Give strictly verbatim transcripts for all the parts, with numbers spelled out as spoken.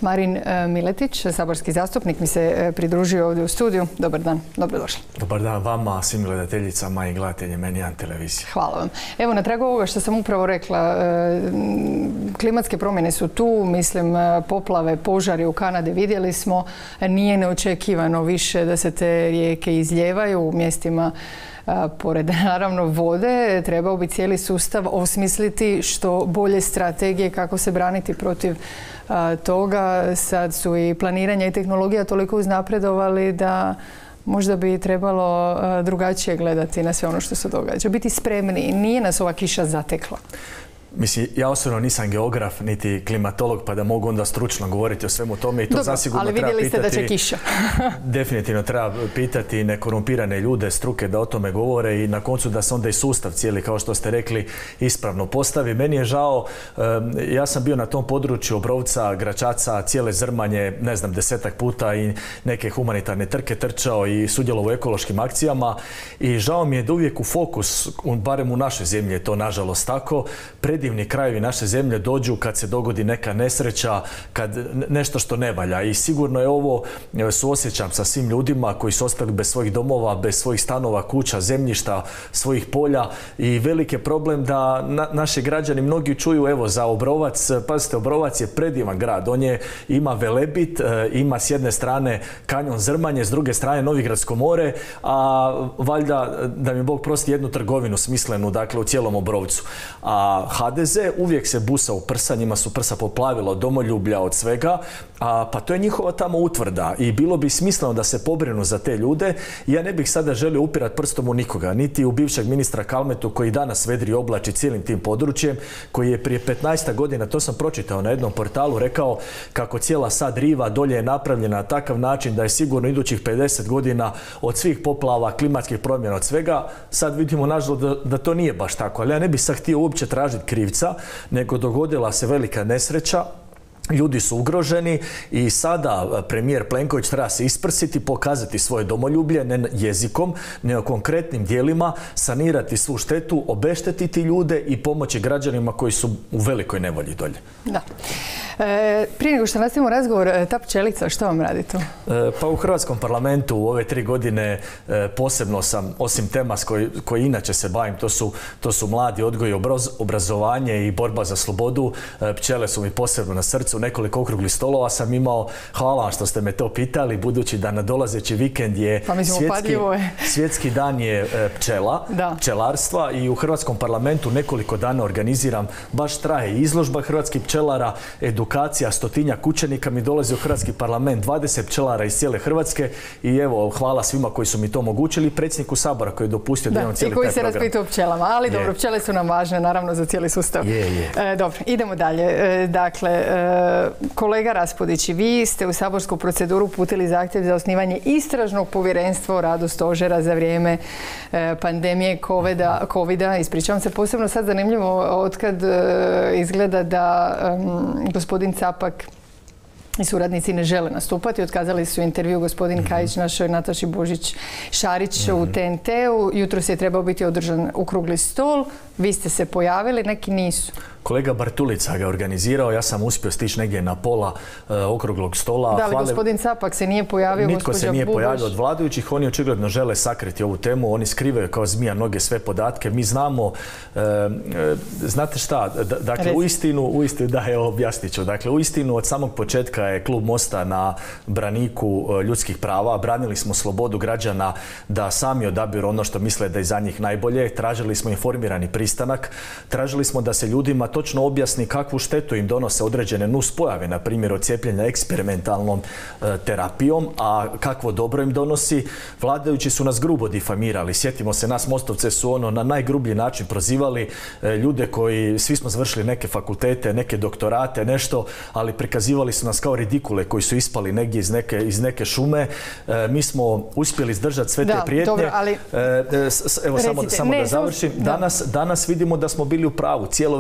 Marin Miletić, saborski zastupnik, mi se pridružio ovdje u studiju. Dobar dan, dobrodošli. Dobar dan vama, svim gledateljicama i gledateljima N jedan televizije. Hvala vam. Evo, na tragu ovoga što sam upravo rekla, klimatske promjene su tu, mislim, poplave, požari u Kanadi vidjeli smo, nije neočekivano više da se te rijeke izljevaju u mjestima pored naravno vode. Trebao bi cijeli sustav osmisliti što bolje strategije kako se braniti protiv toga. Sad su i planiranje i tehnologija toliko uznapredovali da možda bi trebalo drugačije gledati na sve ono što se događa. Biti spremni. Nije nas ova kiša zatekla. Mislim, ja osobno nisam geograf niti klimatolog pa da mogu onda stručno govoriti o svemu tome i to zasigurno treba pitati. Ali vidjeli ste da će kiša. Definitivno treba pitati nekorumpirane ljude, struke da o tome govore i na koncu da se onda i sustav cijeli, kao što ste rekli, ispravno postavi. Meni je žao, ja sam bio na tom području Obrovca, Gračaca, cijele Zrmanje, ne znam, desetak puta i neke humanitarne trke trčao i sudjelovao u ekološkim akcijama i žao mi je da uvijek u fokus, barem u našoj zemlji je to nažalost tako, predivni krajevi naše zemlje dođu kad se dogodi neka nesreća, kad nešto što ne valja. I sigurno je ovo, suosjećam sa svim ljudima koji su ostali bez svojih domova, bez svojih stanova, kuća, zemljišta, svojih polja i veliki je problem da na, naši građani mnogi čuju evo za Obrovac. Pazite, Obrovac je predivan grad. On je, ima Velebit, ima s jedne strane kanjon Zrmanje, s druge strane Novigradsko more, a valjda, da mi Bog prosti, jednu trgovinu smislenu, dakle, u cijelom Obrovcu. A H D Z uvijek se busa u prsa, njima su prsa poplavila od domoljublja, od svega, a, pa to je njihova tamo utvrda i bilo bi smisleno da se pobrinu za te ljude. Ja ne bih sada želio upirati prstom u nikoga, niti u bivšeg ministra Kalmetu koji danas vedri oblači cijelim tim područjem, koji je prije petnaest godina, to sam pročitao na jednom portalu, rekao kako cijela sad riva dolje je napravljena na takav način da je sigurno idućih pedeset godina od svih poplava, klimatskih promjena, od svega. Sad vidimo nažalost da, da to nije baš tako, ali ja ne bih sad htio uopće tražiti krivca, nego dogodila se velika nesreća. Ljudi su ugroženi i sada premijer Plenković treba se isprsiti, pokazati svoje domoljublje, ne jezikom, nego konkretnim dijelima, sanirati svu štetu, obeštetiti ljude i pomoći građanima koji su u velikoj nevolji dolje. Da. E, prije nego što nastavimo razgovor, ta pčelica, što vam radi tu? E, pa u Hrvatskom parlamentu u ove tri godine e, posebno sam, osim tema s koji, koji inače se bavim, to su, to su mladi, odgoj i obraz, obrazovanje i borba za slobodu. E, pčele su mi posebno na srcu. Nekoliko okruglih stolova sam imao. Hvala vam što ste me to pitali, budući da nadolazeći vikend je, pa svjetski, je. svjetski dan je pčela, da. pčelarstva i u Hrvatskom parlamentu nekoliko dana organiziram, baš traje izložba hrvatskih pčelara, edukacija, stotinjak učenika mi dolazi u Hrvatski parlament, dvadeset pčelara iz cijele Hrvatske i evo, hvala svima koji su mi to omogućili, predsjedniku Sabora koji je dopustio da, da imam cijeli taj program. I koji se raspitao o pčelama, ali je. Dobro, pčele su nam važne, naravno, za cijeli sustav. Je, je. E, dobro, idemo dalje. E, dakle, e, kolega Raspudić, vi ste u saborsku proceduru putili zahtjev za osnivanje istražnog povjerenstva o radu stožera za vrijeme e, pandemije covida, covida. Ispričavam se, posebno sad zanimljivo otkad e, izgleda da e, gospodin Capak i suradnici ne žele nastupati. Otkazali su intervju gospodin mm-hmm. Kajić našoj Nataši Božić-Šarić mm-hmm. u T N T-u. Jutros je trebao biti održan okrugli stol. Vi ste se pojavili, neki nisu. Kolega Bartulica ga organizirao, ja sam uspio stići negdje na pola uh, okruglog stola. Da, ali Hvale... gospodin Capak se nije pojavio, Nitko gospođa se nije Bubaš. pojavio od vladajućih, oni očigledno žele sakriti ovu temu, oni skrivaju kao zmija noge sve podatke. Mi znamo, uh, uh, znate šta, d dakle u istinu, u istinu, da, evo objasnit ću, dakle u istinu od samog početka je klub Mosta na braniku uh, ljudskih prava, branili smo slobodu građana da sami odabiru ono što misle da je za njih najbolje, tražili smo informirani pristanak, tražili smo da se ljudima točno objasni kakvu štetu im donose određene nuspojave, na primjer od cijepljenja eksperimentalnom e, terapijom, a kakvo dobro im donosi. Vladajući su nas grubo difamirali. Sjetimo se, nas Mostovce su ono na najgrublji način prozivali e, ljude koji, svi smo završili neke fakultete, neke doktorate, nešto, ali prikazivali su nas kao ridikule koji su ispali negdje iz neke, iz neke šume. E, mi smo uspjeli izdržati sve da, te prijetnje. Dobro, ali... e, s, evo, Recite, samo, samo ne, da završim. Danas, danas vidimo da smo bili u pravu cijelo vrijeme.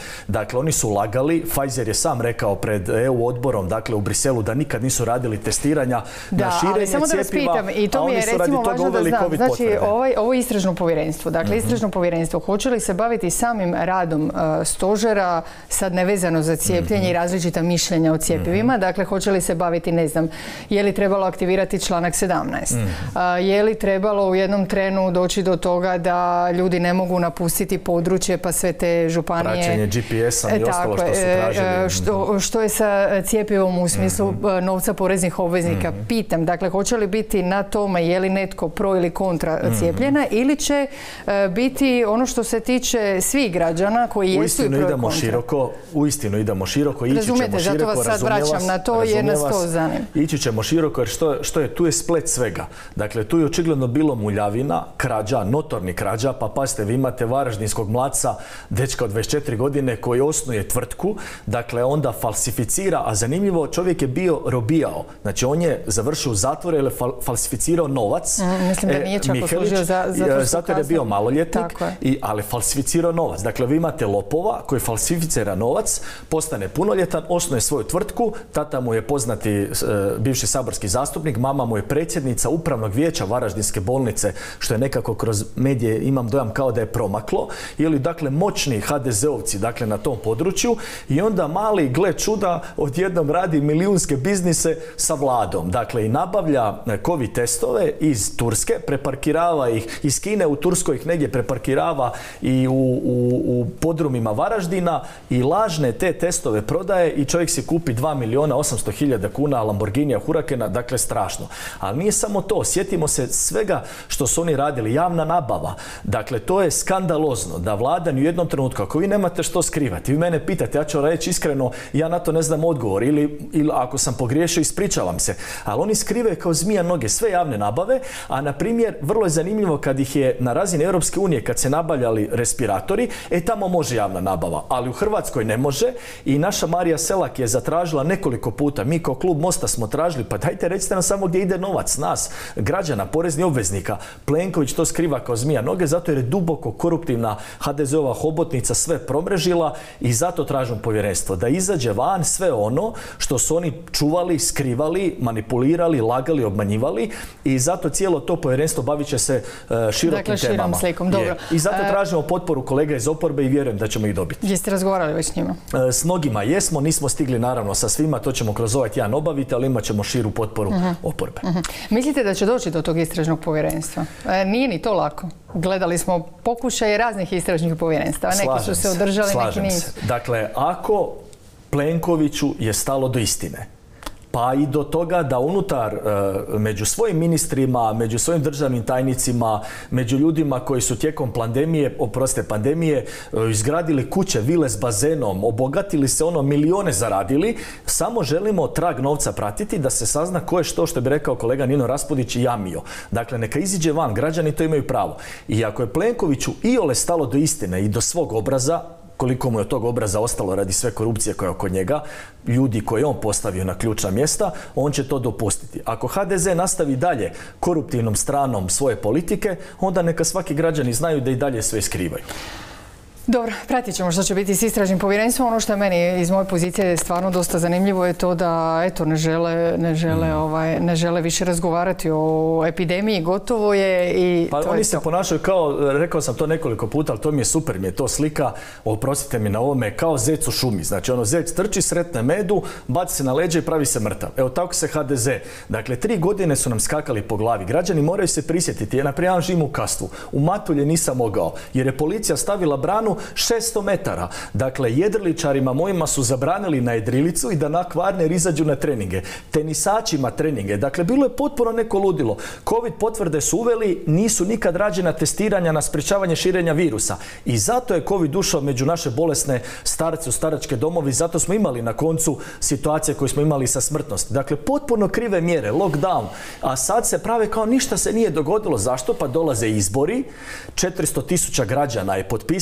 Dakle, oni su lagali, Pfizer je sam rekao pred E U odborom, dakle u Briselu, da nikad nisu radili testiranja da, na širenje samo da vas cjepiva, pitam, i to a mi je oni su recimo radi toga uveli COVID znači, potvrde. Ovaj, ovo istražno povjerenstvo, dakle mm-hmm. istražno povjerenstvo, hoće li se baviti samim radom uh, stožera, sad nevezano za cijepljenje mm-hmm. i različita mišljenja o cjepivima, mm-hmm. dakle hoće li se baviti, ne znam, je li trebalo aktivirati članak sedamnaest, mm-hmm. uh, je li trebalo u jednom trenu doći do toga da ljudi ne mogu napustiti područje pa sve te županije... Praćenje G P S-a i e, ostalo što su tražili. Što, što je sa cijepivom u smislu mm-hmm. novca poreznih obveznika? Mm-hmm. Pitam, dakle, hoće li biti na tome je li netko pro ili kontra mm-hmm. cijepljena ili će uh, biti ono što se tiče svih građana koji jesu i pro i kontra? Idemo široko, uistinu idemo široko, ići Razumijete, ćemo široko, zato vas sad vraćam na to jer nas to zanima. Ići ćemo široko jer što, što je, tu je splet svega. Dakle, tu je očigledno bilo muljavina, krađa, notorni krađa, pa pazite, vi imate varaždinskog mladca, dečka od dvadeset četiri godine koji osnuje tvrtku, dakle onda falsificira, a zanimljivo, čovjek je bio robijao, znači on je završio u zatvoru jer je fal, falsificirao novac. Mm, mislim da nije čak poslužio za, za zato jer je bio maloljetnik, i, ali falsificirao novac. Dakle, vi imate lopova koji falsificira novac, postane punoljetan, osnuje svoju tvrtku, tata mu je poznati e, bivši saborski zastupnik, mama mu je predsjednica upravnog vijeća Varaždinske bolnice, što je nekako kroz medije imam dojam kao da je promaklo, ili dakle moćni ha de zeovci dakle na tom području, i onda mali, gle čuda, odjednom radi milijunske biznise sa vladom. Dakle, i nabavlja COVID testove iz Turske, preparkirava ih iz Kine, u Turskoj ih negdje preparkirava i u, u, u podrumima Varaždina i lažne te testove prodaje i čovjek si kupi dva milijuna osamsto hiljada kuna Lamborghinija Huracana, dakle strašno. Ali nije samo to, sjetimo se svega što su oni radili, javna nabava. Dakle, to je skandalozno da vlada ni u jednom trenutku, ako vi nemate što skrivati, vi mene pitate, ja ću reći iskreno, ja na to ne znam odgovor, ili, ili ako sam pogriješio, ispričavam se. Ali oni skrive kao zmija noge sve javne nabave, a na primjer, vrlo je zanimljivo kad ih je na razini Europske unije, kad se nabavljali respiratori, e tamo može javna nabava, ali u Hrvatskoj ne može, i naša Marija Selak je zatražila nekoliko puta, mi kao klub Mosta smo tražili, pa dajte recite nam samo gdje ide novac, nas, građana, poreznih obveznika. Plenković to skriva kao zmija noge, zato jer je duboko koruptivna ha de zeova hobotnica sve promrežila, i zato tražim povjerenstvo, da izađe van sve ono što su oni čuvali, skrivali, manipulirali, lagali, obmanjivali, i zato cijelo to povjerenstvo bavit će se uh, širokim dakle, temama. Slikom, dobro. I zato tražimo potporu kolega iz oporbe i vjerujem da ćemo ih dobiti. Jeste razgovarali već s njima? S mnogima jesmo, nismo stigli naravno sa svima, to ćemo kroz ovaj tjedan obaviti, ali imat ćemo širu potporu uh-huh. oporbe. Uh-huh. Mislite da će doći do tog istražnog povjerenstva? E, nije ni to lako. Gledali smo pokušaje raznih istražnih povjerenstava. Neki su se održali, neki nisu. Dakle, ako Plenkoviću je stalo do istine, pa i do toga da unutar, među svojim ministrima, među svojim državnim tajnicima, među ljudima koji su tijekom pandemije, oprostite, pandemije, izgradili kuće, vile s bazenom, obogatili se, ono, milijone zaradili, samo želimo trag novca pratiti, da se sazna ko je što, što bi rekao kolega Nino Raspudić, jamio. Dakle, neka iziđe van, građani to imaju pravo. I ako je Plenkoviću iole stalo do istine i do svog obraza, koliko mu je od tog obraza ostalo radi sve korupcije koja je oko njega, ljudi koje on postavio na ključna mjesta, on će to dopustiti. Ako ha de ze nastavi dalje koruptivnom stranom svoje politike, onda neka svaki građani znaju da i dalje sve skrivaju. Dobro, pratit ćemo što će biti s istražnim povjerenstvom. Ono što je meni iz moje pozicije stvarno dosta zanimljivo je to da eto, ne žele, ne žele, mm. ovaj, ne žele više razgovarati o epidemiji, gotovo je i pa to oni je se to. ponašaju kao, rekao sam to nekoliko puta, ali to mi je super, mi je to slika, oprostite mi na ovome, kao zec u šumi. Znači ono, zec trči, sretne medu, baci se na leđa i pravi se mrtav. Evo tako se ha de ze. Dakle, tri godine su nam skakali po glavi. Građani moraju se prisjetiti. Ja naprijed živim u Kastvu. U Matulje nisam mogao, jer je policija stavila branu šesto metara. Dakle, jedriličarima mojima su zabranili na jedrilicu i da na Kvarner izađu na treninge. Tenisačima treninge. Dakle, bilo je potpuno neko ludilo. Covid potvrde su uveli, nisu nikad rađena testiranja na sprječavanje širenja virusa. I zato je Covid ušao među naše bolesne starce u staračke domovi. Zato smo imali na koncu situacije koje smo imali sa smrtnosti. Dakle, potpuno krive mjere, lockdown. A sad se prave kao ništa se nije dogodilo. Zašto? Pa dolaze izbori. četiristo tisuća građana je potpisalo na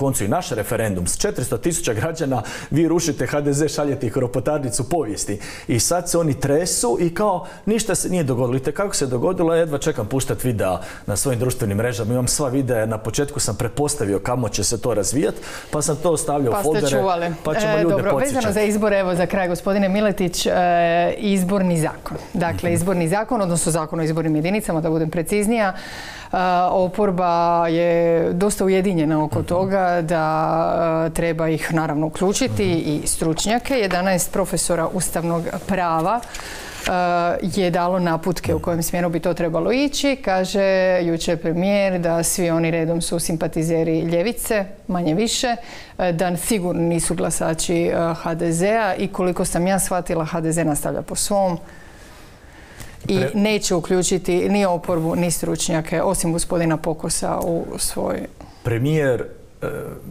koncu i naš referendum s četiristo tisuća građana, vi rušite H D Z, šaljete ih u ropotarnicu povijesti. I sad se oni tresu i kao ništa se nije dogodilo. I kako se dogodilo, jedva čekam puštati videa na svojim društvenim mrežama. Imam sva videa, na početku sam pretpostavio kamo će se to razvijati, pa sam to stavljao u foldere, pa ćemo ljude Dobro, podsjećati. vezano za izbor, evo za kraj, gospodine Miletić, e, izborni zakon. Dakle, mm-hmm. izborni zakon, odnosno zakon o izbornim jedinicama, da budem preciznija, e, oporba je dosta ujedinjena oko mm-hmm. toga da e, treba ih naravno uključiti mm-hmm. i stručnjake. jedanaest profesora ustavnog prava je dalo naputke u kojem smjeru bi to trebalo ići. Kaže jučer premijer da svi oni redom su simpatizeri ljevice, manje više, da sigurno nisu glasači H D Z-a i koliko sam ja shvatila, H D Z nastavlja po svom i Pre... neće uključiti ni oporbu, ni stručnjake, osim gospodina Pokosa u svoj... Premijer, e,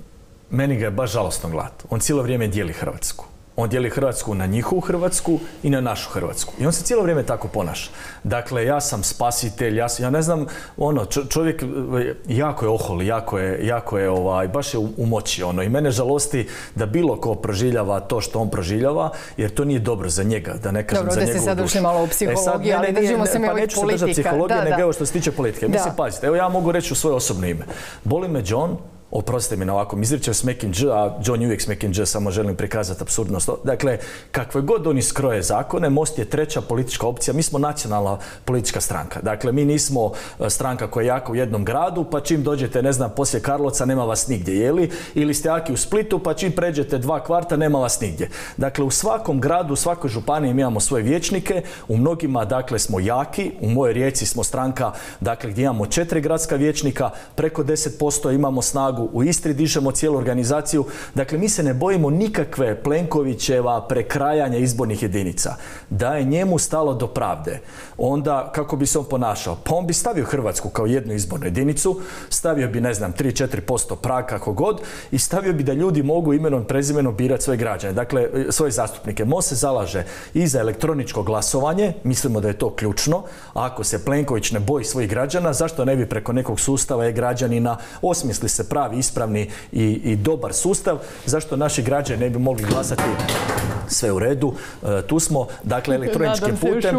meni ga je baš žalostno gledati. On cijelo vrijeme dijeli Hrvatsku. On dijeli Hrvatsku na njihovu Hrvatsku i na našu Hrvatsku. I on se cijelo vrijeme tako ponaša. Dakle, ja sam spasitelj, ja, ja ne znam, ono, čovjek jako je ohol, jako je, jako je ovaj, baš je u, u moći, ono. I mene žalosti da bilo ko proživljava to što on proživljava, jer to nije dobro za njega, da ne kažem dobro, za njegovu dušu. Dobro, da se sad ušli malo u psihologiju, e ali držimo se mi ovih politika. Pa neću se držati psihologije, da, nego da. evo što se tiče politike. Da. Mislim, pazite, evo ja mogu reći u svoje osobno ime. Boli me John, oprostite mi na ovakvom izričaju s mekim dž, a John je uvijek s mekim dž, samo želim prikazati apsurdnost. Dakle, kakve god oni skroje zakone, Most je treća politička opcija. Mi smo nacionalna politička stranka. Dakle, mi nismo stranka koja je jaka u jednom gradu, pa čim dođete, ne znam, poslije Karlovca, nema vas nigdje, jeli? Ili ste jaki u Splitu, pa čim pređete dva kvarta, nema vas nigdje. Dakle, u svakom gradu, u svakoj županiji mi imamo svoje vijećnike, u mnogima, dakle, smo jaki, u mojoj Rijeci smo stranka, dakle, gdje imamo četiri gradska vijećnika, preko deset posto imamo snagu, u Istri dižemo cijelu organizaciju. Dakle, mi se ne bojimo nikakve Plenkovićeva prekrajanja izbornih jedinica. Da je njemu stalo do pravde, onda kako bi se on ponašao? Pa on bi stavio Hrvatsku kao jednu izbornu jedinicu, stavio bi, ne znam, tri do četiri posto prag kako god i stavio bi da ljudi mogu imenom prezimenom birati svoje građane, dakle, svoje zastupnike. Most se zalaže i za elektroničko glasovanje, mislimo da je to ključno. Ako se Plenković ne boji svojih građana, zašto ne bi preko nekog sustava e-građanina osmisli se pravi ispravni i, i dobar sustav, zašto naši građani ne bi mogli glasati? Sve u redu, e, tu smo, dakle, elektroničkim putem,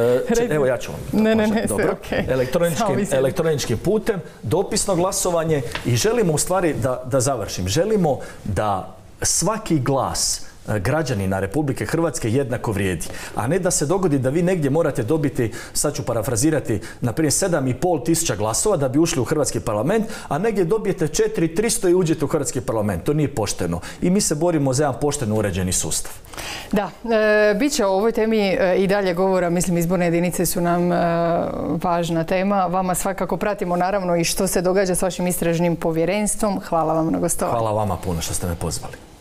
e, evo ja ću vam, ne, ne, ne, dobro, okay. elektroničkim, elektroničkim putem, dopisno glasovanje i želimo u stvari, da, da završim, želimo da svaki glas građanina Republike Hrvatske jednako vrijedi. A ne da se dogodi da vi negdje morate dobiti, sad ću parafrazirati, na primjer sedam i pol tisuća glasova da bi ušli u Hrvatski parlament, a negdje dobijete četiri tisuće tristo i uđete u Hrvatski parlament. To nije pošteno. I mi se borimo za jedan pošteno uređeni sustav. Da, e, bit će o ovoj temi e, i dalje govora. Mislim, izborne jedinice su nam e, važna tema. Vama svakako pratimo naravno i što se događa s vašim istražnim povjerenstvom. Hvala vam na gostovanju. Hvala vama puno što ste me pozvali.